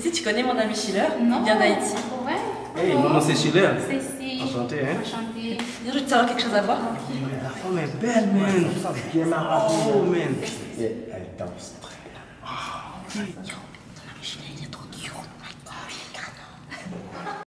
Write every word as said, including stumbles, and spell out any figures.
Cécile, tu connais mon ami Schiller? Non. Il vient d'Haïti. Ouais. Hey, mon nom c'est Schiller. Cécile. Enchanté, hein? Enchantée. Je veux te savoir quelque chose à voir. La femme est belle, man. Bien marrant, man. Elle danse très bien.